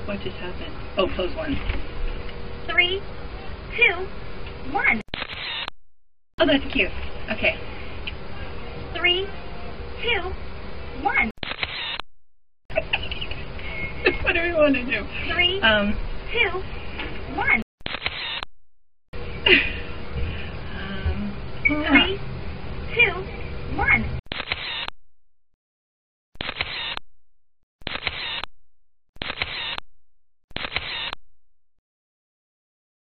What just happened? Oh, close one. 3, 2, 1. Oh, that's cute. Okay. 3, 2, 1. What do we want to do? 3, 2, 1.